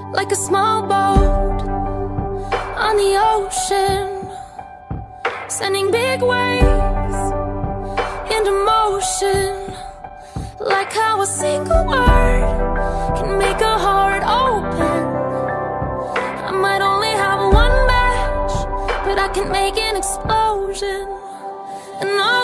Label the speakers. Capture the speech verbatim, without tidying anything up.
Speaker 1: like a small boat on the ocean, sending big waves into motion. Like how a single word can make a heart open. I might only have one match, but I can make an explosion. And I